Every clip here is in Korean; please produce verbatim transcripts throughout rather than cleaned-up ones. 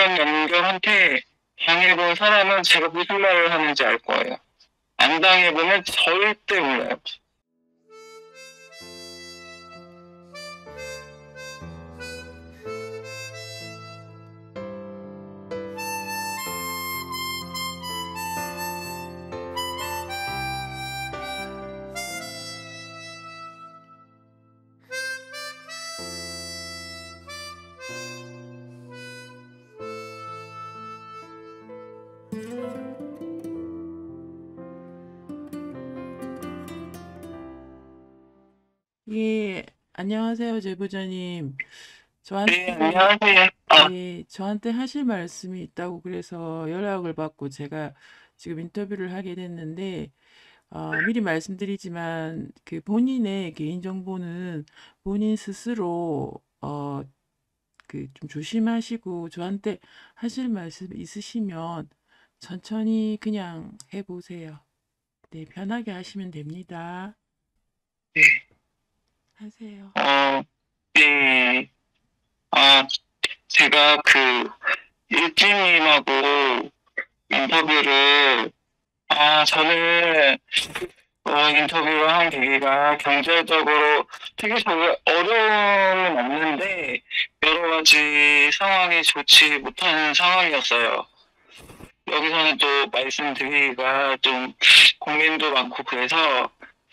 유령 연결한테 당해본 사람은 제가 무슨 말을 하는지 알 거예요. 안 당해보면 절대 몰라요. 예, 안녕하세요, 제보자님. 네, 저한테, 안녕하세요. 아, 예, 저한테 하실 말씀이 있다고 그래서 연락을 받고 제가 지금 인터뷰를 하게 됐는데, 어, 미리 말씀드리지만, 그 본인의 개인정보는 본인 스스로, 어, 그 좀 조심하시고, 저한테 하실 말씀 있으시면 천천히 그냥 해보세요. 네, 편하게 하시면 됩니다. 네. 하세요. 어, 네. 아, 제가 그 일진님하고 인터뷰를, 아, 저는 어, 인터뷰를 한 계기가 경제적으로 되게 저게 어려움은 없는데 여러 가지 상황이 좋지 못한 상황이었어요. 여기서는 또 말씀드리기가 좀 고민도 많고 그래서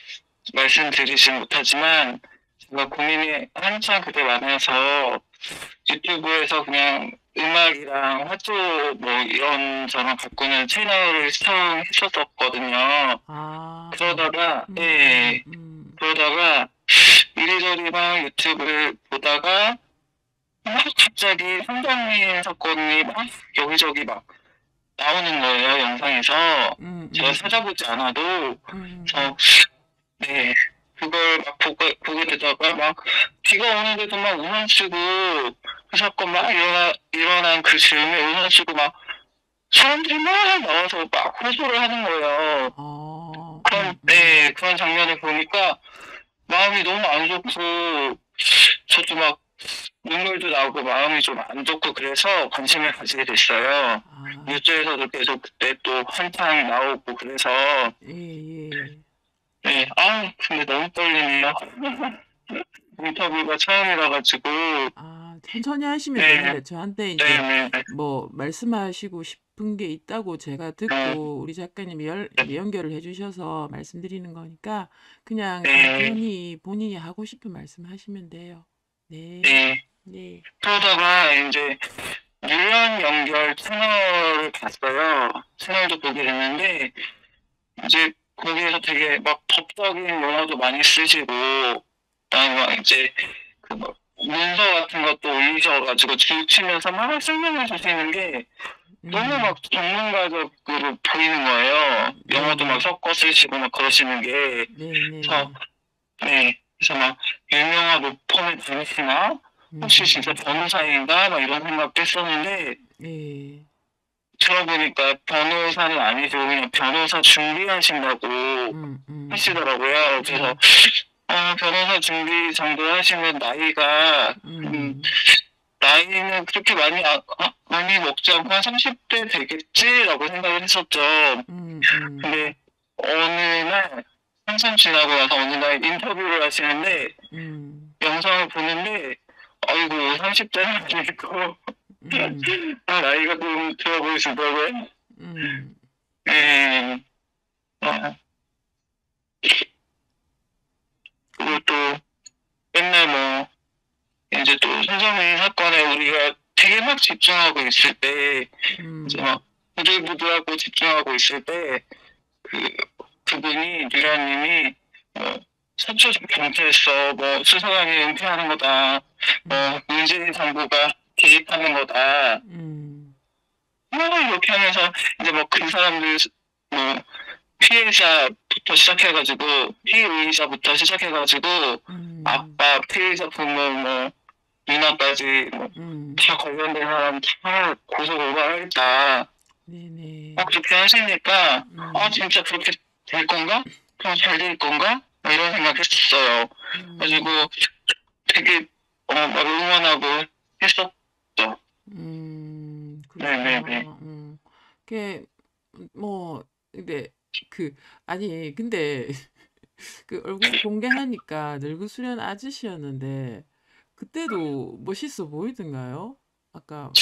말씀드리진 못하지만 제가 고민이 한참 그때 많아서 유튜브에서 그냥 음악이랑 화투 뭐 이런저런 가꾸는 채널을 시청했었거든요. 아, 그러다가 음, 음, 예 음. 그러다가 이리저리 막 유튜브를 보다가 막 갑자기 성범죄 사건이 막 여기저기 막 나오는 거예요, 영상에서. 음, 제가 음, 찾아보지 않아도. 음, 그래서 네, 그걸 막 보게, 보게 되다가 막 비가 오는데도 막 우산 쓰고 그 사건 막 일어나, 일어난 그 즈음에 우산 쓰고 막 사람들이 막 나와서 막 호소를 하는 거예요. 어, 그런, 음, 음, 네, 그런 장면을 보니까 마음이 너무 안 좋고 저도 막 눈물도 나오고 마음이 좀 안 좋고 그래서 관심을 가지게 됐어요. 아, 뉴스에서도 계속 그때 또 한창 나오고 그래서 예, 예. 네, 아 근데 너무 떨리네요. 인터뷰가 처음이라 가지고 아, 천천히 하시면 네, 됩니다. 저한테 네, 이제 네, 네, 뭐 말씀하시고 싶은 게 있다고 제가 네, 듣고 우리 작가님이 열, 이제 연결을 해주셔서 말씀드리는 거니까 그냥 네, 천천히 본인이 하고 싶은 말씀 하시면 돼요. 네, 네. 네. 그러다가 이제 유연 연결 채널을 봤어요. 채널도 보게 됐는데 이제 거기에서 되게 막 법적인 용어도 많이 쓰시고 그다음에 막 이제 그 뭐 문서 같은 것도 올리셔가지고 주치면서 막 설명해 주시는 게 너무 음, 막 전문가적으로 보이는 거예요. 영어도 막 네네. 섞어 쓰시고 막 그러시는 게. 그래서 네네네. 네, 그래서 막 유명한 로펌에 다니시나? 혹시 진짜 음, 변호사인가? 막 이런 생각도 했었는데 예. 들어보니까 변호사는 아니고 그냥 변호사 준비하신다고 음, 음, 하시더라고요. 그래서 음, 어, 변호사 준비 정도 하시면 나이가 음, 음, 나이는 그렇게 많이 아, 아, 많이 먹지 않고 한 삼십 대 되겠지라고 생각을 했었죠. 음, 음, 근데 어느 날 한참 지나고 나서 어느 날 인터뷰를 하시는데 음, 영상을 보는데 아이고 삼십 대는 아니고 음, 나이가 좀 들어 보이시더라고요. 음, 예, 어, 그리고 또 맨날 뭐 이제 또 손정민 사건에 우리가 되게 막 집중하고 있을 때 이제 음, 막 부들부들하고 집중하고 있을 때 그 그분이 유라님이 뭐 서초적 경찰서 뭐 수사관이 은폐하는 거다, 음, 뭐 문재인 정부가 개입하는 거다, 음, 뭐 이렇게 하면서 이제 뭐 그 사람들 뭐 피해자부터 시작해가지고 피의자부터 시작해가지고 음, 아빠 피해자 부모 뭐 누나까지 뭐 음, 다 관련된 사람 다 고소 고발하겠다. 어, 네네. 그렇게 하시니까, 아, 음, 진짜 그렇게 될 건가? 그냥 잘 될 건가? 막 이런 생각했어요. 가지고 음, 되게, 어, 막 응원하고 했었죠. 음, 네네네. 그렇구나. 음. 그게 뭐 근데 그 아니 근데 그 얼굴 공개하니까 늙으수련 아저씨였는데 그때도 멋있어 보이던가요? 아까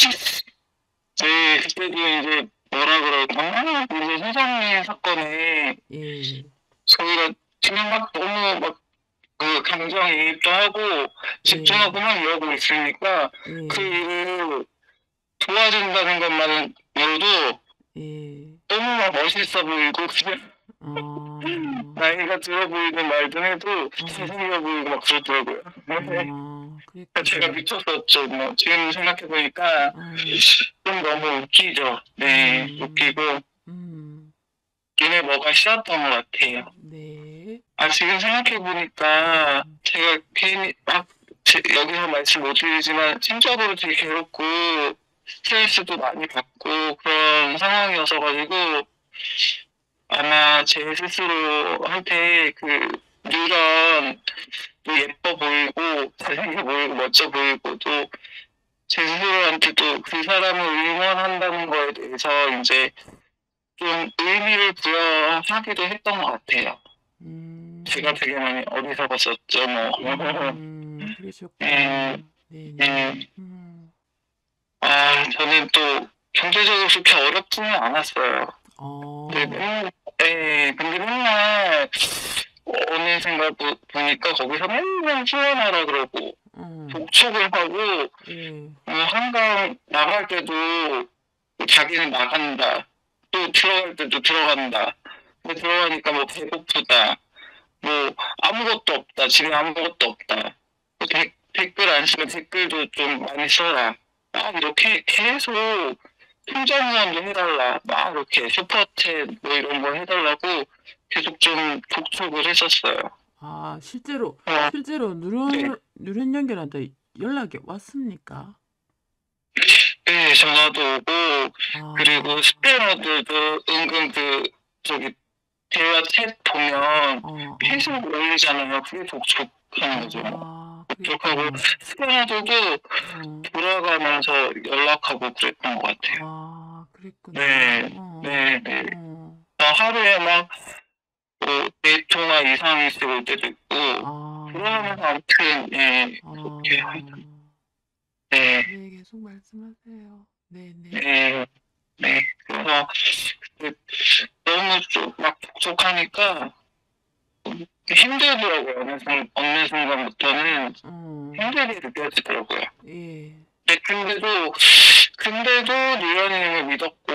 네, 그때도 이제 뭐라 그럴까? 이제 선생님 사건에 예, 저희가 그냥 막 너무 막 그 감정이입도 하고 예, 집중하고 막 이러고 있으니까 그 예, 일을 도와준다는 것만으로도 예. 너무 막 멋있어 보이고 그냥 어, 나이가 들어 보이는 말도 해도 어, 잘생겨 보이고 막 그러더라고요. 어, 제가 그랬구나. 미쳤었죠. 뭐 지금 생각해 보니까 어, 좀 너무 웃기죠. 네, 음, 웃기고 음, 눈에 뭐가 씌었던 것 같아요. 네, 아, 지금 생각해 보니까 음, 제가 괜히 막 제- 여기서 말씀 못 드리지만 심적으로 되게 괴롭고 스트레스도 많이 받고 그런 상황이어서 가지고 아마 제 스스로한테 그 이런 또 예뻐 보이고 잘생겨 보이고 멋져 보이고 또 제 스스로한테도 그 사람을 응원한다는 거에 대해서 이제 좀 의미를 부여하기도 했던 것 같아요. 제가 음, 되게 많이 어리석었었죠, 뭐. 음, 음, 그러셨구나. 네네. 음. 음, 아, 저는 또 경제적으로 그렇게 어렵지는 않았어요. 근데 어, 맨날, 예, 근데 맨날 어느샌가 보- 보니까 거기서 맨날 후원하라 그러고 음, 독촉을 하고 예, 어, 한강 나갈 때도 자기는 나간다. 또 들어갈 때도 들어간다. 근데 들어가니까 뭐 배고프다. 뭐 아무것도 없다. 집에 아무것도 없다. 뭐 데- 댓글 안 쓰면 댓글도 좀 많이 써라. 막 이렇게 계속 통장 후원도 해달라. 막 이렇게 슈퍼챗 뭐 이런 거 해달라고 계속 좀 독촉을 했었어요. 아, 실제로, 어, 실제로 네. 누런, 누런 연결한다 연락이 왔습니까? 네, 전화도 오고 그리고 아, 스패너들도 은근 그 저기 대화 챗 보면 어, 어, 계속 올리잖아요. 그게 독촉하는 거죠. 아, 독촉하고 그랬구나. 스패너들도 어, 돌아가면서 연락하고 그랬던 것 같아요. 아, 그랬구나. 네, 어, 네, 네. 어, 나 하루에 막, 뭐, 네 통화 이상씩 올 때도 있고, 아, 그러면서 아무튼, 예, 그렇게, 아, 네, 네, 계속 말씀하세요. 네네. 네, 네. 그래서, 그, 너무 좀 막 독촉하니까 힘들더라고요. 어느 순, 어느 순간부터는 어, 힘들게 느껴지더라고요. 예, 네, 근데도, 근데도 유연님을 믿었고,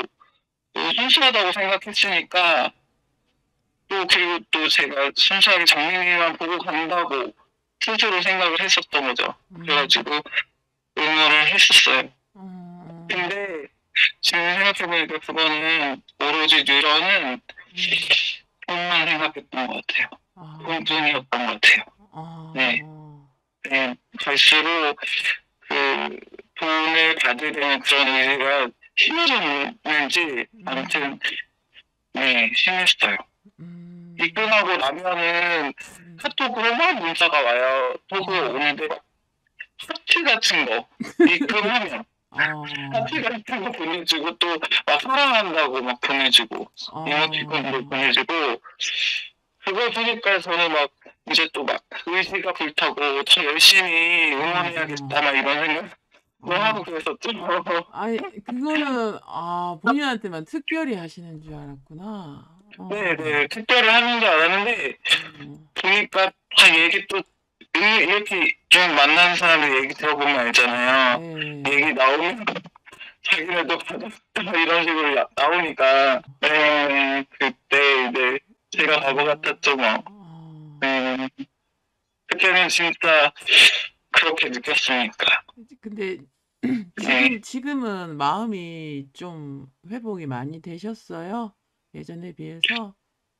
또 순수하다고 생각했으니까, 또 그리고 또 제가 순수하게 정민이만 보고 간다고 스스로 생각을 했었던 거죠. 음, 그래가지고 응원을 했었어요. 어, 어, 근데 지금 생각해보니까 그거는 오로지 뉴런은 음, 돈만 생각했던 것 같아요. 아, 돈뿐이었던 것 같아요. 네, 아, 네. 갈수록 그 돈을 받으려는 그런 의지가 심해졌는지 음, 아무튼 네 심했어요. 음, 입금하고 나면은 음, 카톡으로 막 문자가 와요. 토그에 음, 오는데 하트 같은 거 입금하면 어, 하트 같은 거 보내주고 또 막 사랑한다고 막 보내주고 이모티콘도 어, 보내주고 그걸 보니까 저는 막 이제 또 막 의지가 불타고 더 열심히 어, 어, 응원해야겠다 막 이런 생각도 하고 어. 그랬었죠. 아니, 그거는, 아, 본인한테만 특별히 하시는 줄 알았구나. 어, 네네 특별히 하는 줄 알았는데 어, 보니까 다 얘기 또 이- 이렇게 좀 만나는 사람들 얘기 들어보면 알잖아요. 예, 얘기 나오면 자기네도 받았다 이런 식으로 나- 나오니까 네, 그때 이제 제가 바보 어, 같았죠 뭐. 어. 음, 그때는 진짜 그렇게 느꼈으니까. 근데 네. 지금, 지금은 마음이 좀 회복이 많이 되셨어요? 예전에 비해서?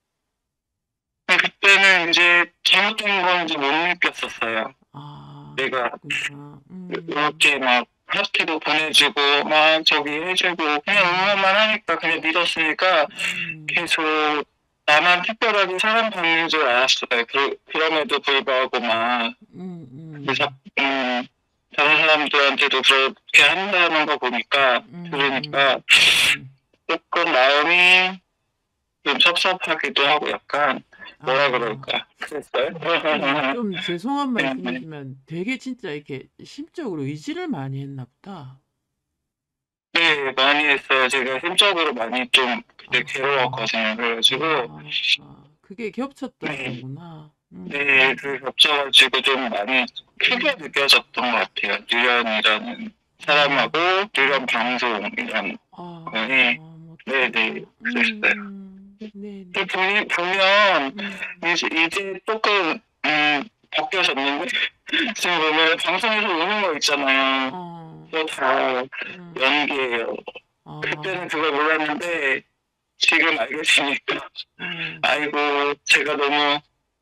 근데 그때는 이제 잘못된 건지 못 느꼈었어요. 아, 내가 그랬구나. 음, 이렇게 막 하트도 보내주고 막 저기 해주고 그냥 음, 응원만 하니까 그냥 믿었으니까 음, 계속 나만 특별하게 사랑받는 줄 알았어요. 그, 그럼에도 불구하고 막 음, 그래서 음, 음, 다른 사람들한테도 그렇게 한다는 거 보니까 음, 들으니까 음. 조금 마음이 좀 섭섭하기도 하고 약간 뭐라 아, 그럴까 그랬어요. 좀, 좀 죄송한 네, 네. 말씀이지만 되게 진짜 이렇게 심적으로 의지를 많이 했나 보다. 네, 많이 했어요. 제가 심적으로 많이 좀 그때 아, 괴로웠거든요. 그래가지고 아, 아, 그게 겹쳤던 네, 거구나. 네, 음, 그 겹쳐가지고 좀 많이 크게 음, 느껴졌던 것 같아요. 뉴런이라는 사람하고 음, 뉴런 음. 방송이라는 거니. 아, 네네, 못했다. 그랬어요. 음, 네네. 그 보니, 보면 음, 이제, 이제 조금 음, 바뀌어졌는데 지금 보면 방송에서 우는 거 있잖아요. 어, 그거 다 음, 연기예요. 그때는 아, 그걸 몰랐는데 지금 알게 되니까 어, 아이고 제가 너무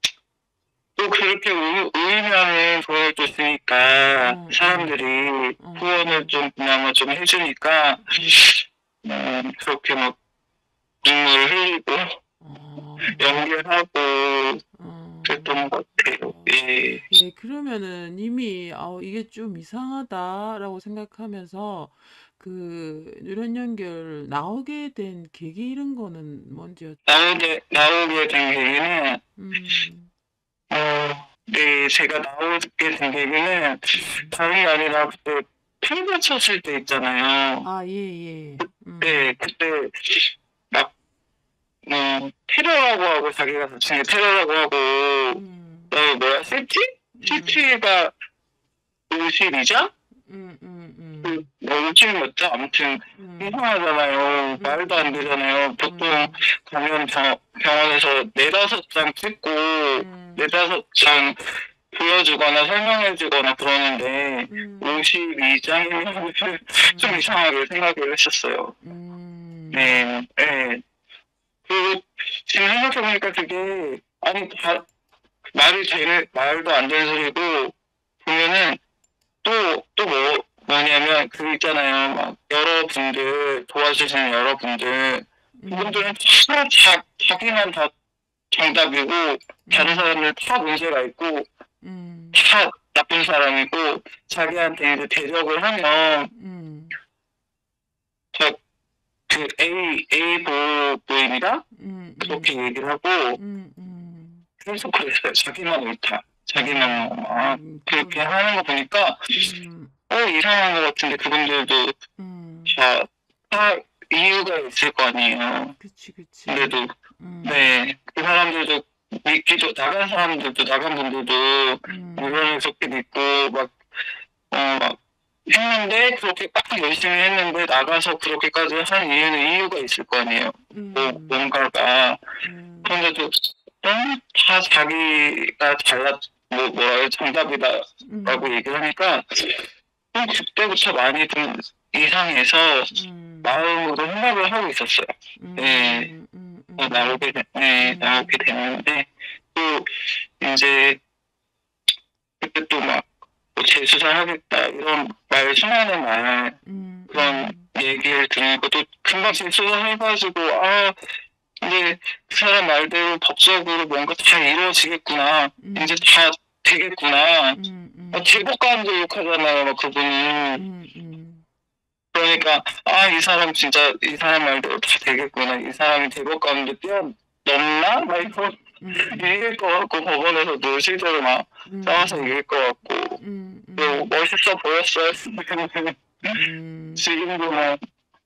또 그렇게 우, 우리면은 보여줬으니까 어, 어, 사람들이 어, 후원을 어, 좀 그나마 좀 해주니까 음, 음, 그렇게 막 눈물 흘리고 어, 연기하고 어, 그랬던 것 같아요. 어. 예. 예, 그러면은 이미 아, 이게 좀 이상하다라고 생각하면서 그 누런 연결 나오게 된 계기 이런 거는 뭔지 여쭤. 나오게 나오게 된 계기는 음, 어, 네 제가 나오게 된 계기는 음. 다른 게 아니라 그때 팽을 쳤을 때 있잖아요. 아, 예, 예. 네 음, 그때 막 어, 테러라고 하고 자기가 자칭 테러라고 하고 음, 어 뭐야 시티? 음, 시티가 오십이 장? 음, 음, 그 음, 뭐 오십이 몇 장? 아무튼 음, 이상하잖아요. 음, 말도 안 음, 되잖아요. 보통 음, 가면 병, 병원에서 네다섯 장 찍고 음, 네다섯 장 보여주거나 설명해주거나 그러는데 음, 오십이 장이면 좀 음, 이상하게 생각을 했었어요. 음, 네, 네. 그리고 지금 생각해보니까 그게 아니 다 말이 되는 말도 안 되는 소리고 보면은 또 또 뭐 뭐냐면 그 있잖아요. 막 여러분들 도와주시는 여러분들 음, 그분들은 다 자, 자기만 다 정답이고 다른 음, 사람들 다 문제가 있고 음, 다 나쁜 사람이고 자기한테 이제 대적을 하면 음, 저 그 A A 보부입니다. 음, 음, 그렇게 얘기를 하고 음, 음, 계속 그랬어요. 자기만 옳다. 자기만 음, 아, 음, 그렇게 그건, 하는 거 보니까 음, 어 이상한 것 같은데 그분들도 음, 다, 다 이유가 있을 거 아니에요. 그치, 그치. 근데도 음, 네, 그 사람들도 믿기도 나간 사람들도 나간 분들도 음, 물건을 좋게 믿고 막 어, 막 했는데 그렇게 딱 열심히 했는데 나가서 그렇게까지 한 이유는 이유가 있을 거 아니에요. 뭐 음, 뭔가가 음, 그런데도 너무 다 자기가 잘났 뭐 뭐라 해 정답이다라고 음, 얘기를 하니까 좀 그때부터 많이 좀 이상해서 음, 마음으로 생각을 하고 있었어요. 네, 음, 음, 어, 음, 나오게 되- 네, 나오게 음, 됐는데 또 이제 그때 또막 뭐 재수사하겠다 이런 말 수많은 말 음, 그런 음, 얘기를 들으니까 또 금방 재수사해가지고 아 이제 그 사람 말대로 법적으로 뭔가 다 이루어지겠구나 이제 음, 다 되겠구나 음, 아, 음, 제국가운데 욕하잖아요 막 그분은 음, 음, 그러니까 아 이 사람 진짜 이 사람 말대로 다 되겠구나 이 사람이 대법 가운데 뛰어넘나? 막 이런 음, 이길 것 같고 법원에서도 실제로 막 싸워서 음, 이길 것 같고 음, 또 음, 멋있어 보였어요. 근데 음, 지금도 뭐,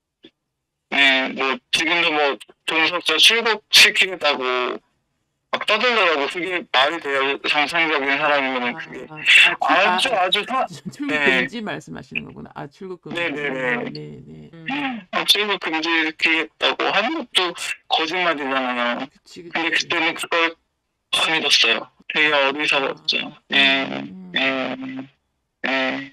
네, 뭐 지금도 뭐 동석자 출국시키겠다고 막 떠들더라고. 그게 말이 돼요. 정상적인 사람이면 그게 아, 아, 출, 아, 아주 아, 아주 사, 출국 네, 금지 말씀하시는 거구나. 아, 출국 금지. 네, 네네네. 네, 네. 음, 아, 출국 금지시키겠다고 하는 것도 거짓말이잖아요. 그치, 근데 그치. 그때는 그걸 안 믿었어요. 되게 그렇구나. 어리석었죠. 음, 네, 음, 네, 네.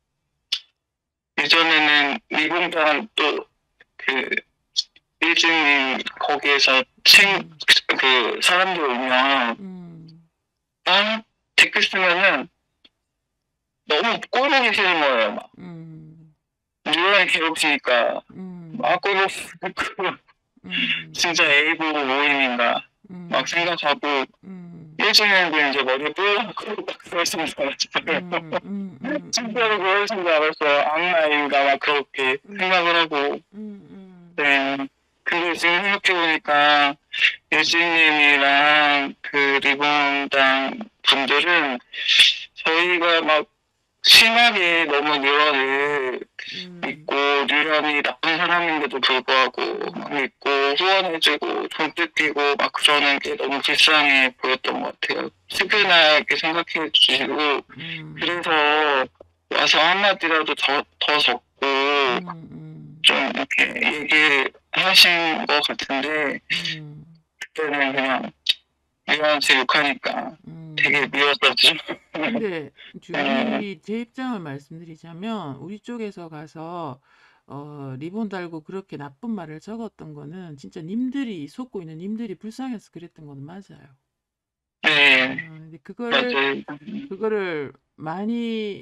예전에는 미공당 또그 일진님 거기에서 책, 음, 그 사람들 오면 음, 아 댓글 쓰면은 너무 꼴보기 싫은 거예요. 막 음, 뉴런이 괴롭히니까 아 음, 꼴보기 싫고 음, 진짜 에이보 모임인가 막 음, 생각하고 음, 예전에는 이제 머리 뿔나고 막 그러신 줄 알았어요. 음, 음, 음, 진짜로 음, 그러신 줄 알았어요. 악마인가 막 그렇게 음, 생각을 하고. 음, 음, 네. 근데 지금 생각해보니까 예수님이랑 그 리본당 분들은 저희가 막 심하게 너무 뉴런을 음, 믿고 뉴런이 나쁜 사람인데도 불구하고 막 음, 믿고 후원해주고 돈 뜯기고 막 그러는 게 너무 불쌍해 보였던 것 같아요. 측은하게 생각해 주시고 음, 그래서 와서 한마디라도 더, 더 적고 음, 좀 이렇게 얘기를 하신 것 같은데 음, 그때는 그냥 뉴런한테 욕하니까 되게 음. 미웠었죠. 근데 네, 우리 제 입장을 말씀드리자면 우리 쪽에서 가서 어, 리본 달고 그렇게 나쁜 말을 적었던 거는 진짜 님들이 속고 있는 님들이 불쌍해서 그랬던 거는 맞아요. 네, 어, 근데 그거를 맞아요. 그거를 많이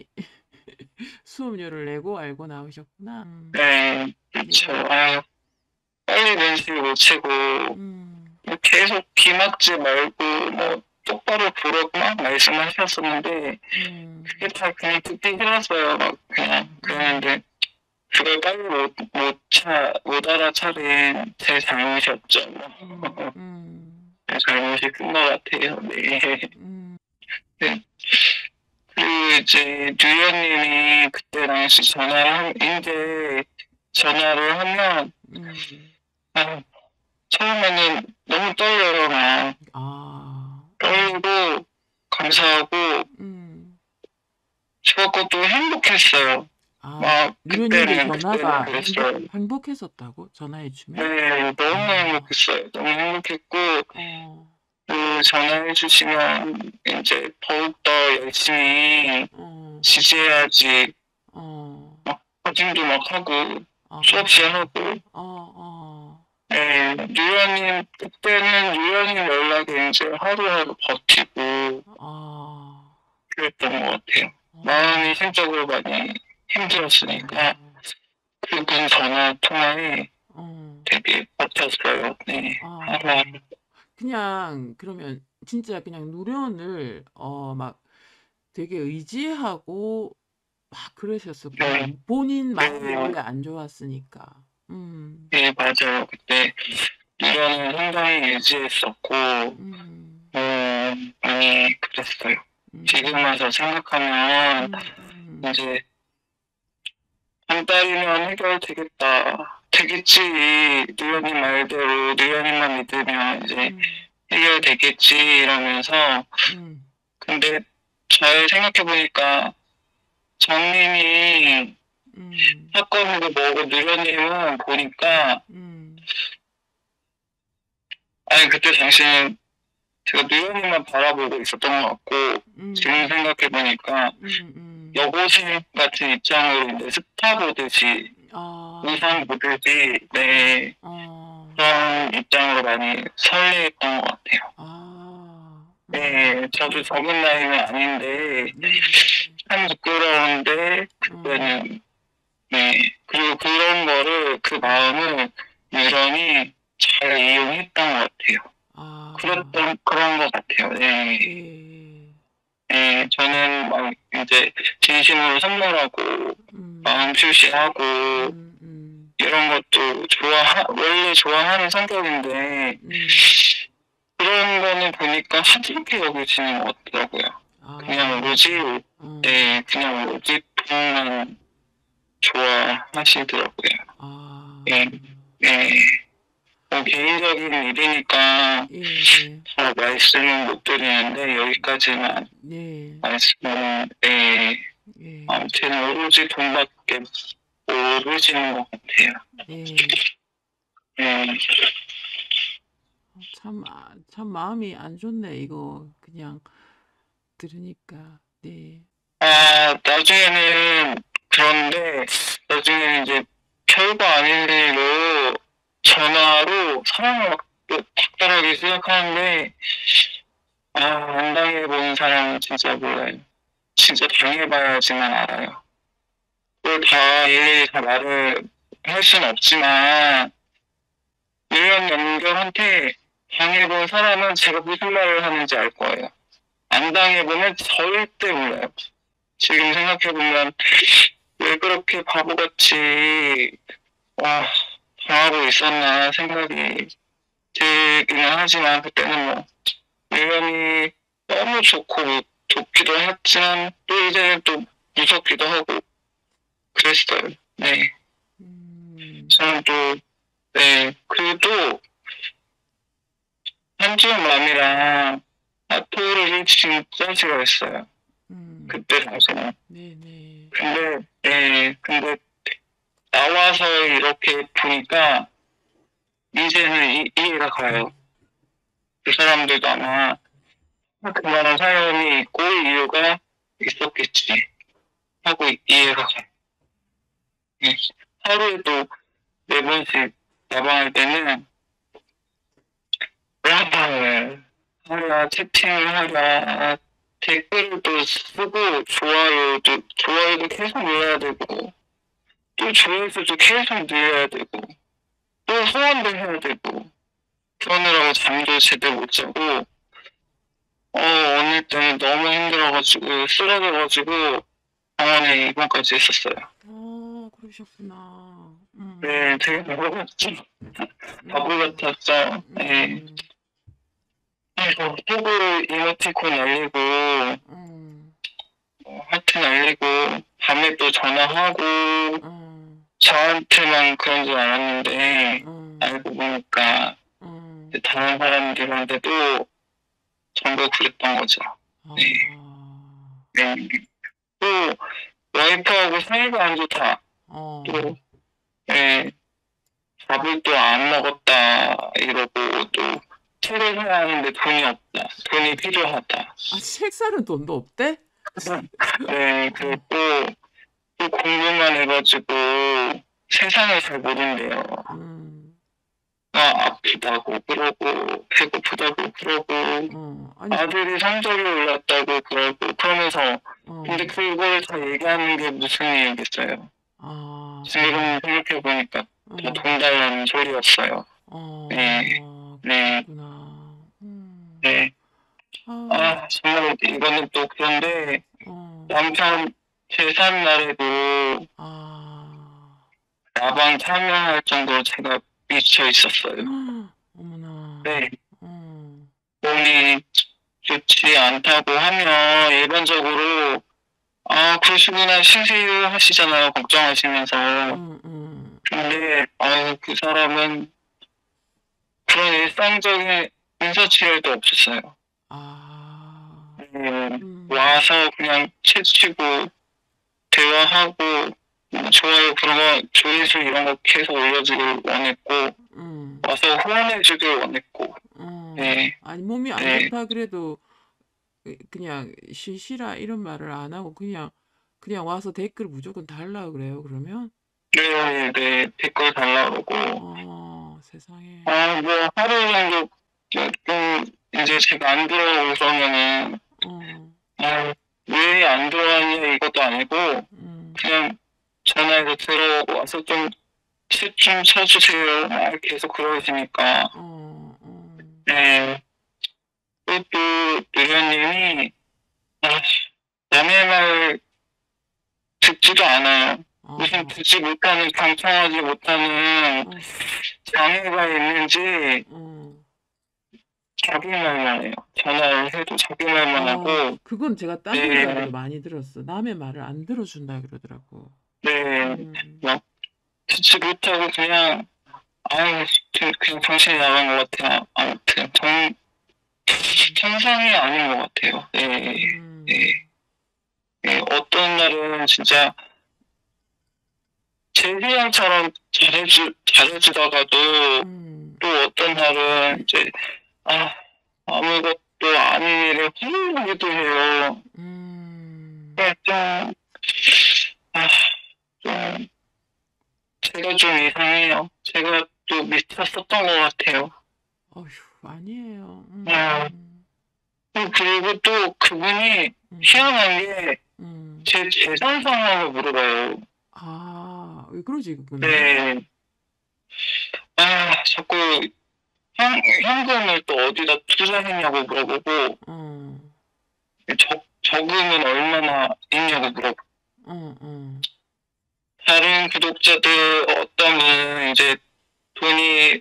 수업료를 내고 알고 나오셨구나. 음, 네, 그렇죠. 네. 아, 빨리 눈치를 못 채고 음, 뭐 계속 귀 막지 말고 뭐 똑바로 보라고 막 말씀하셨었는데 음, 그게 다 그냥 듣기 싫었어요. 막 그냥 음, 그랬는데 그걸 빨리 못, 못, 차, 못 알아차린 제 잘못이었죠. 음, 음, 제 잘못이 큰 것 같아요. 네. 음, 네. 그리고 이제 뉴욕님이 그때 당시 전화를 한, 이제 전화를 하면 음. 아, 처음에는 너무 떨려요. 막 아, 음, 떨리고 감사하고 음. 좋았고 또 행복했어요. 아, 막 유료님의 그때는 그때는 전화가 행복, 그랬어요. 행복했었다고? 전화해 주면? 네, 너무 아, 행복했어요. 너무 행복했고 어, 그 전화해 주시면 이제 더욱더 열심히 어, 지지해야지 어, 막 사진도 막 하고 어, 수업시 하고 어, 어, 네, 유연님 그때는 유연님 연락이 이제 하루하루 버티고 어, 그랬던 것 같아요. 어, 마음이 심적으로 많이 힘들었으니까 어, 그분 전화 통화에 어, 되게 버텼어요. 네, 하루하루. 어. 그냥, 그러면, 진짜 그냥 누련을, 어, 막 되게 의지하고, 막 그러셨었구나. 네, 본인 마음이 네, 원래 안 좋았으니까. 음, 네, 맞아요. 그때 유연은 상당히 유지했었고 음, 음, 많이 그랬어요. 지금 음, 와서 생각하면 음, 음, 이제 한 달이면 해결되겠다. 되겠지. 뉴욕님 말대로 뉴욕님만 믿으면 이제 음, 해결되겠지 이러면서 음, 근데 잘 생각해보니까 장님이 음, 사건이고 뭐고 뉴욕님은 보니까 음, 아니 그때 당시는 제가 뉴욕님만 바라보고 있었던 것 같고 음, 지금 음, 생각해보니까 음, 음. 여고생 같은 입장으로 이제 스타 보듯이 아, 우상 보듯이 어, 네 어, 그런 입장으로 많이 설레했던 것 같아요. 아, 음, 네, 저도 음, 적은 나이는 아닌데 네, 참 부끄러운데 음, 그때는 네 그리고 그런 거를 그 음, 마음을 유런이 잘 이용했던 것 같아요. 아, 그랬던 그런 것 같아요. 네, 예, 네 저는 막 이제 진심으로 선물하고 음, 마음 표시하고 음, 음, 이런 것도 좋아 원래 좋아하는 성격인데 음, 그런 거는 보니까 하찮게 여기지는 것 같더라고요. 그냥 아, 오로지, 음, 네, 그냥 오로지 돈만 좋아하시더라고요. 아, 네, 네. 뭐 개인적인 일이니까 예, 잘 말씀은 못 드리는데 여기까지만 네, 말씀을, 네. 예, 아무튼 오로지 돈밖에 모르시는 것 같아요. 예. 네. 참, 아, 참 마음이 안 좋네, 이거. 그냥 들으니까. 네. 아, 나중에는 그런데 나중에 이제 별거 아닌 일로 전화로 사람을 막 박탈하기 시작하는데 아, 안 당해본 사람은 진짜 몰라요. 진짜 당해봐야지만 알아요. 그걸 다 일일이 다 말을 할 수는 없지만 유연 연결한테 당해본 사람은 제가 무슨 말을 하는지 알 거예요. 안 당해보면 절대 몰라요. 지금 생각해보면 왜 그렇게 바보같이 와, 당하고 있었나 생각이 들기는 하지만 그때는 뭐 유연이 너무 좋고 좋기도 했지만 또 이제는 또 무섭기도 하고 그랬어요. 네. 음, 저는 또, 네. 그리고 또 한지원 맘이랑 아토를 진짜 싫어했어요. 음, 그때 당시에는. 네네. 근데, 네. 근데 나와서 이렇게 보니까 이제는 이, 이해가 가요. 그 사람들도 아마 그만한 사연이 있고 이유가 있었겠지 하고 이해가 가요. 네. 하루에도 네 번씩 나방할 때는 라방을 하랴, 채팅을 하랴, 댓글도 쓰고, 좋아요도, 좋아요도 계속 눌러야 되고, 또 조회수도 계속 늘려야 되고, 또 후원도 해야 되고, 그러느라고 잠도 제대로 못 자고, 어, 어느 때는 너무 힘들어가지고, 쓰러져가지고, 병원에 입원까지 했었어요. 아, 그러셨구나. 네, 음, 되게 바보같죠. 바보 음, 같았죠. 네. 음, 그래서 속으로 이모티콘 날리고, 음, 어, 하트 날리고, 밤에 또 전화하고, 음, 저한테만 그런 줄 알았는데, 음, 알고 보니까, 음. 이제 다른 사람들한테도 전부 그랬던 거죠. 네. 아, 네. 또, 와이프하고 사이가 안 좋다. 어. 또, 네, 밥을 또 안 먹었다. 이러고, 또, 책을 사야 하는데 돈이 없다. 돈이 필요하다. 아, 책 사는 돈도 없대? 네, 그리고 또, 또 공부만 해가지고, 세상을 잘 모른대요. 음, 아, 아프다고 그러고, 배고프다고 그러고, 어, 아니, 아들이 성적이 올랐다고 그러고, 그러면서, 어, 근데 그걸 다 얘기하는 게 무슨 얘기겠어요. 아, 지금 생각해보니까 다 어, 돈 달라는 소리였어요. 네, 어, 네, 그러셨구나. 음, 네. 아, 아, 정말 이거는 또 그런데, 어, 남편 제삿 날에도 아, 나방 참여할 정도로 제가 미쳐 있었어요. 어머나, 네, 어, 몸이 좋지 않다고 하면 일반적으로 아 그러시구나 쉬세요 하시잖아요 걱정하시면서. 음, 음, 근데 아유 그 사람은 그런 일상적인 인사치레도 없었어요. 아, 음, 음, 와서 그냥 채치고 대화하고 뭐 좋아요 그런 거 조회수 이런 거 계속 올려주길 원했고 음, 와서 후원해주길 원했고. 어, 네, 아니, 몸이 안 네, 좋다 그래도 그- 그냥 쉬시라 이런 말을 안 하고 그냥 그냥 와서 댓글 무조건 달라 그래요, 그러면? 네, 네, 댓글 달라고 그러고 어, 세상에. 아, 뭐, 하루 정도, 좀, 이제 제가 안 들어오면은, 어, 아, 왜 안 들어왔냐, 이것도 아니고, 음, 그냥 전화해서 들어와서 좀, 칩 좀 쳐주세요. 막 계속 그러시니까, 어, 어, 네. 그것도, 누려님이, 아, 남의 말 듣지도 않아요. 무슨 어, 듣지 못하는, 경청하지 못하는 어, 장애가 있는지, 어. 자기 말만 해요. 전화를 해도 자기 말만 아, 하고, 그건 제가 딴 네, 분들한테도 많이 들었어. 남의 말을 안 들어준다 그러더라고. 네, 음, 막 듣지 못하고 그냥 아유 좀 그냥 정신이 나간 것 같아요. 아무튼 정 음, 정상이 아닌 것 같아요. 네, 네, 음, 네. 어떤 날은 진짜 제비양처럼 잘해주 잘해주다가도 음, 또 어떤 날은 이제 아 아무것도 아닌 일을 화내기도 해요. 음. 그러니까 좀 아, 좀 제가 좀 이상해요. 제가 또 미쳤었던 것 같아요. 어휴, 아니에요. 아, 음, 그리고 또 그분이 음, 희한한 게 음. 제 재산 상황을 물어봐요. 아, 왜 그러지, 그거는? 네. 아, 자꾸 현, 현금을 또 어디다 투자했냐고 물어보고, 어, 적, 저금은 얼마나 있냐고 물어보고, 어, 어, 다른 구독자들 어떤 분은 이제 돈이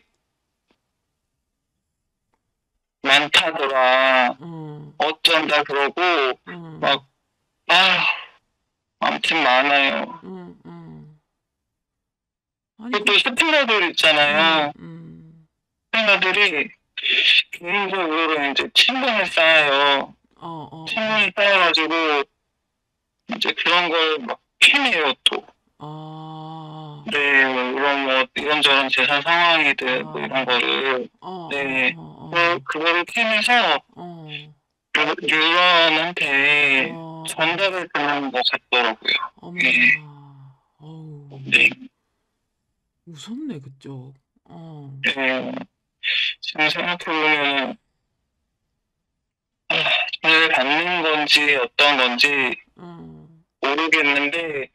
많다더라, 어, 어쩐다 그러고, 어, 막, 아, 아무튼 많아요. 어, 어. 아니, 그, 그또 스피너들 음, 있잖아요. 음, 스피너들이 개인적으로 이제 친분을 쌓아요. 어, 어, 친분을 쌓아가지고, 이제 그런 걸 막 캐내요, 또. 어, 아, 네, 뭐 이런 뭐 이런저런 재산 상황이들 뭐 이런 아, 거를 어, 어, 네, 그 어, 그거를 캐내서 어, 유- 유언한테 어, 어, 전달을 하는 것 같더라고요. 네, 어머나, 어우, 네, 무섭네, 그쪽. 어, 네. 지금 생각해보면 아, 돈을 받는 건지 어떤 건지 어, 모르겠는데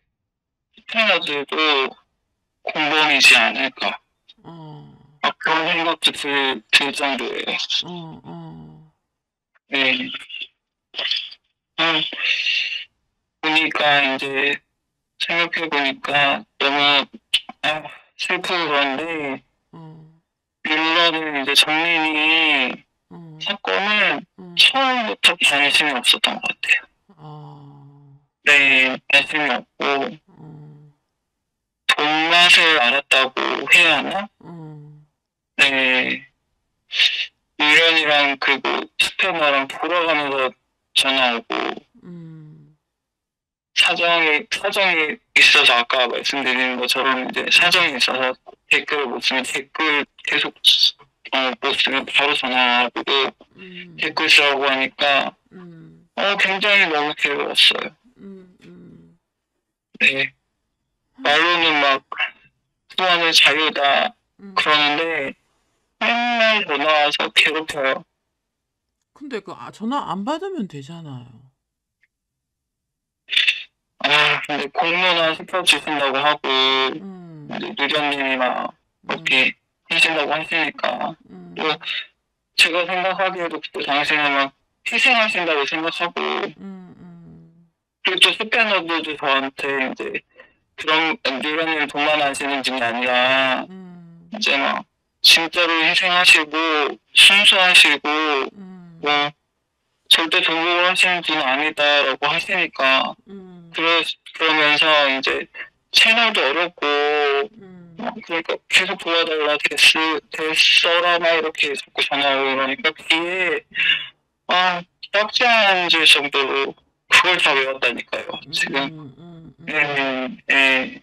스페너들도 공범이지 않을까. 어, 막 그런 생각도 들, 들 정도예요. 어, 어, 네. 음, 보니까 이제 생각해보니까 너무 아, 슬프고 그런데 어, 뮬러는 이제 정민이 어, 사건은 어, 처음부터 관심이 없었던 것 같아요. 어, 네, 관심이 없고 어, 돈 맛을 알았다고 해야 하나? 어, 네, 유련이랑 그리고 스페너랑 돌아가면서 전화 오고 음, 사정이 사정이 있어서 아까 말씀드린 것처럼 이제 사정이 있어서 댓글을 못 쓰면 댓글 계속 어, 못 쓰면 바로 전화하고 음, 댓글 쓰라고 하니까 음, 어 굉장히 너무 괴로웠어요. 음, 음. 네, 말로는 막 소원은 자유다 음. 그러는데 맨날 전화 와서 괴롭혀요. 근데 그 아, 전화 안 받으면 되잖아요. 아 근데 공문화 시켜주신다고 하고 음, 이제 누리님이 막 음, 그렇게 하신다고 하시니까 또 음, 제가 생각하기에도 그때 당시에는 막 희생하신다고 생각하고 음, 음, 그리고 또 스패너들도 저한테 이제 그런 누리님 돈만 아시는 분이 아니라 음, 이제 막 진짜로 희생하시고 순수하시고 음, 뭐 절대 동요를 하시는 분은 아니다라고 하시니까 음, 그러, 그러면서 이제 채널도 어렵고 음, 막 그러니까 계속 도와달라 됐, 됐어라 막 이렇게 자꾸 전화 오고 그러니까 귀에 아 딱지 않을 정도로 그걸 다 외웠다니까요 지금 음, 음, 음, 음, 예,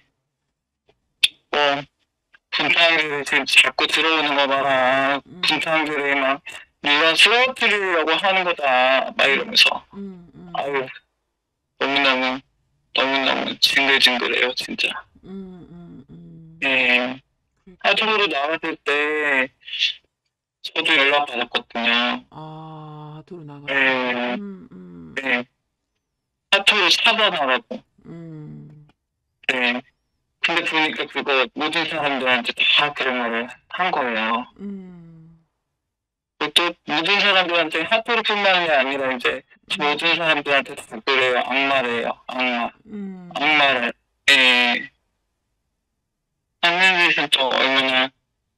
뭐 분탕들이 지금 자꾸 들어오는 거 봐라. 음, 분탕들이 막 누가 쓰러뜨리려고 하는 거다. 막 음, 이러면서. 음, 음, 아유, 너무너무, 너무너무 징글징글해요, 진짜. 음, 음, 음. 예. 그랬구나. 하드로 나왔을 때 저도 연락 받았거든요. 아, 하도로 나갔을 때. 예, 음, 음, 예. 하트로 사과하라고. 음, 예. 근데 보니까 그거 모든 사람들한테 다 그런 말을 한 거예요. 음, 또 모든 사람들한테 하트뿐만이 아니라 이제 모든 음, 사람들한테 다 그래요. 악마래요. 악마. 음, 악마를. 예. 하늘에서 또 얼마나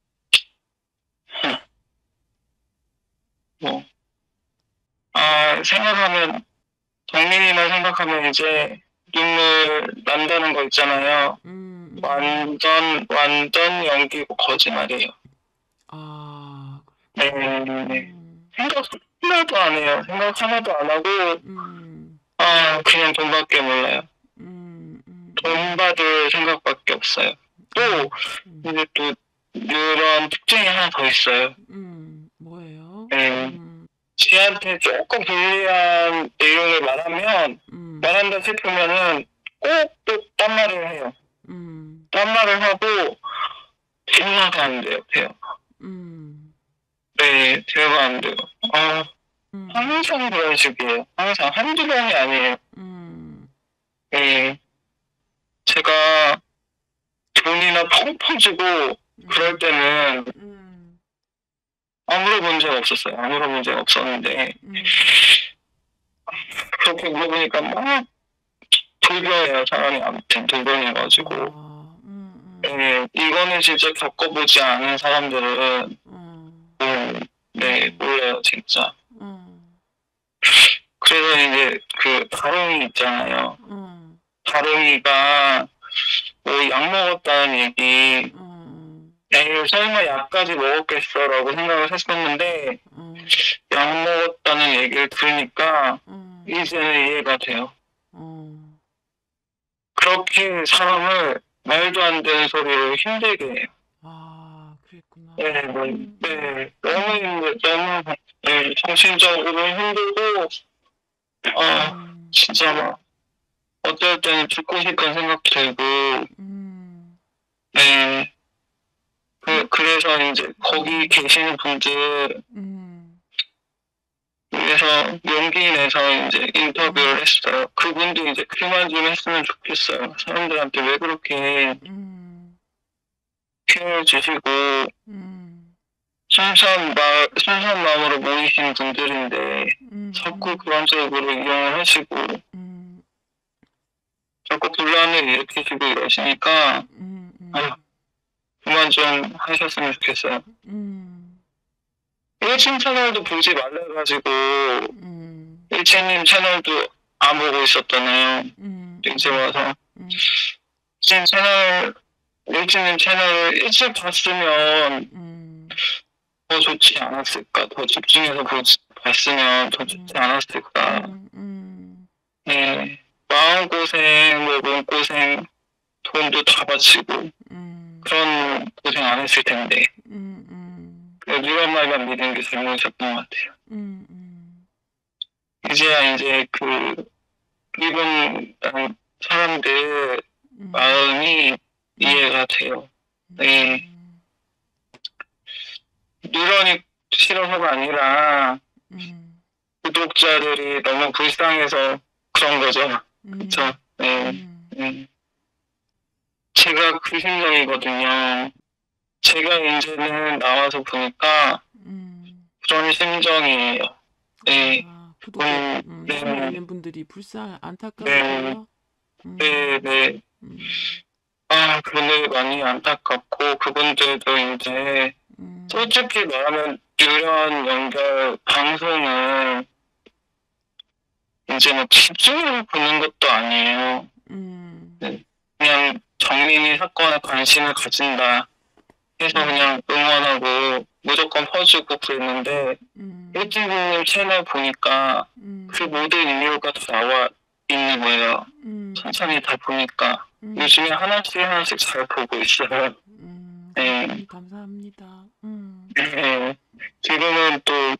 뭐. 아 생각하면 정민이만 생각하면 이제 눈물 난다는 거 있잖아요. 음, 음. 완전 완전 연기고 거짓말이에요. 아, 네, 그랬구나. 네. 음, 생각 하나도 안 해요. 생각 하나도 안 하고 음, 아 그냥 돈밖에 몰라요. 음, 음, 돈 음. 받을 생각밖에 없어요. 또 아, 음, 이제 또 이런 특징이 하나 더 있어요. 음, 뭐예요? 네. 음, 지한테 조금 불리한 내용을 말하면 음, 말한다 싶으면은 꼭 또 딴 말을 해요. 음, 딴 말을 하고 대화가 안 돼요. 대화. 음, 네, 대화가 안 돼요. 아, 음, 항상 그런 식이에요. 항상 한두 번이 아니에요. 음, 네, 제가 돈이나 펑펑 주고 그럴 음, 때는 음, 아무런 문제가 없었어요. 아무런 문제가 없었는데 음, 그렇게 물어보니까 막 돌변해요. 사람이 아무튼 돌변해가지고 아, 음, 음, 네, 이거는 진짜 겪어보지 않은 사람들은 음, 음, 네, 음, 몰라요, 진짜. 음, 그래서 이제 그 다롱이 있잖아요. 음, 다롱이가 뭐 약 먹었다는 얘기, 음, 에이, 설마 약까지 먹었겠어라고 생각을 했었는데, 음, 약 먹었다는 얘기를 들으니까, 음, 이제는 이해가 돼요. 음. 그렇게 사람을 말도 안 되는 소리로 힘들게 해요. 아, 그랬구나. 네, 뭐, 음, 음, 네, 너무 음, 힘들, 너무, 네, 정신적으로 힘들고, 아, 음, 진짜 막, 어떨 때는 죽고 싶은 생각 들고, 음, 네, 그, 그, 그래서 이제 거기 음, 계시는 분들 음, 위해서 용기 내서 이제 인터뷰를 음, 했어요. 그분도 이제 그만 좀 했으면 좋겠어요. 사람들한테 왜 그렇게 음, 피해를 주시고, 음, 순수한 마, 순수한 마음으로 모이신 분들인데, 음, 자꾸 음, 그런 쪽으로 이용을 하시고, 음, 자꾸 분란을 일으키시고 이러시니까, 음, 아, 음, 그만 좀 하셨으면 좋겠어요. 음, 일친 채널도 보지 말라가지고, 음, 일친님 채널도 안 보고 있었잖아요. 음, 이제 와서. 음, 일친 채널, 일친님 채널을 일찍 봤으면 음, 더 좋지 않았을까? 더 집중해서 보지, 봤으면 더 좋지 음, 않았을까? 음, 음, 네. 마음고생, 뭐 몸고생, 돈도 다 바치고, 음, 그런 고생 안 했을 텐데. 음, 음, 누가 말만 믿은 게 잘못이었던 것 같아요. 음, 음, 이제야 이제 그, 일본 사람들 음, 마음이 음, 이해가 돼요. 네. 음, 누런이 싫어서가 아니라 음, 구독자들이 너무 불쌍해서 그런 거죠. 그쵸? 음, 네. 음, 네. 제가 그 심정이거든요. 제가 이제는 나와서 보니까 음. 그런 심정이에요. 네. 아, 구독자, 음, 음, 숨어 네. 있는 분들이 불쌍, 네. 안타까우세요? 네. 음, 네. 음, 아, 그분들 많이 안타깝고, 그분들도 이제, 음, 솔직히 말하면, 유연 연결 방송을 이제 뭐 집중해서 보는 것도 아니에요. 음, 네. 그냥 정민이 사건에 관심을 가진다 해서 음, 그냥 응원하고 무조건 퍼주고 그랬는데, 음, 일진님 채널 보니까 음, 그 음, 모든 이유가 다 나와 있는 거예요. 음, 천천히 다 보니까. 음, 요즘에 하나씩 하나씩 잘 보고 있어요. 음, 네. 감사합니다. 감사합니다. 음, 네. 지금은 또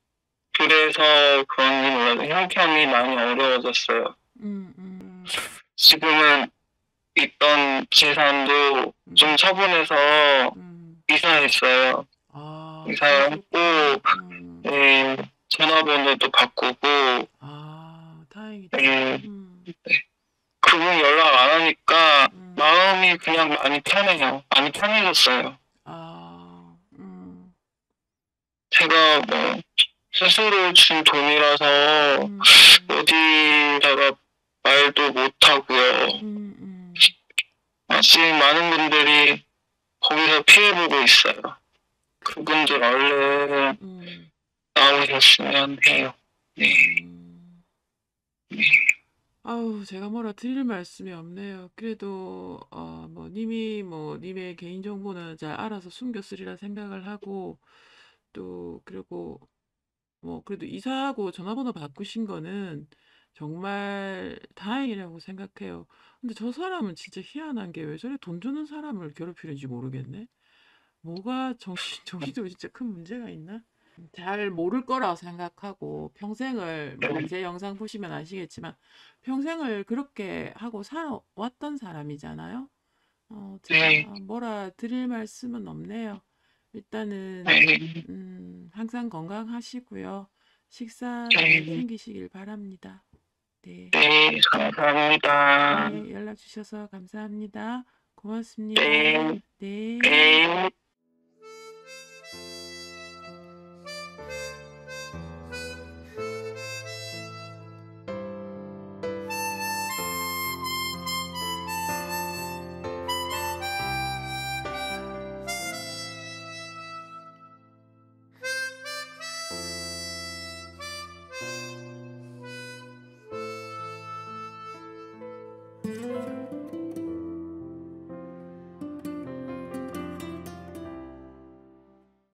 그래서 그런지 몰라도 형편이 많이 어려워졌어요. 음, 음, 지금은 있던 재산도 좀 음, 처분해서 음. 이사했어요. 아, 이사를 그러셨구나. 했고, 음, 네, 전화번호도 바꾸고, 아, 다행이다. 네, 음, 그분 연락 안 하니까 음, 마음이 그냥 많이 편해요. 많이 편해졌어요. 아, 음, 제가 뭐 스스로 준 돈이라서 음, 음, 어디다가 말도 못하고요. 음, 음. 아직 많은 분들이 거기서 피해보고 있어요. 그분들 그러니까, 얼른 음, 나오셨으면 해요. 네. 음. 네. 아우, 제가 뭐라 드릴 말씀이 없네요. 그래도, 어, 뭐, 님이, 뭐, 님의 개인정보는 잘 알아서 숨겼으리라 생각을 하고, 또, 그리고, 뭐, 그래도 이사하고 전화번호 바꾸신 거는 정말 다행이라고 생각해요. 근데 저 사람은 진짜 희한한 게 왜 저래 돈 주는 사람을 괴롭히는지 모르겠네. 뭐가 정신, 정신적으로 진짜 큰 문제가 있나? 잘 모를 거라고 생각하고 평생을 뭐 제 영상 보시면 아시겠지만 평생을 그렇게 하고 살아왔던 사람이잖아요. 어, 제가 네. 뭐라 드릴 말씀은 없네요. 일단은 네. 음, 항상 건강하시고요. 식사 잘 네. 챙기시길 바랍니다. 네. 네. 감사합니다. 네, 연락 주셔서 감사합니다. 고맙습니다. 네. 네. 네.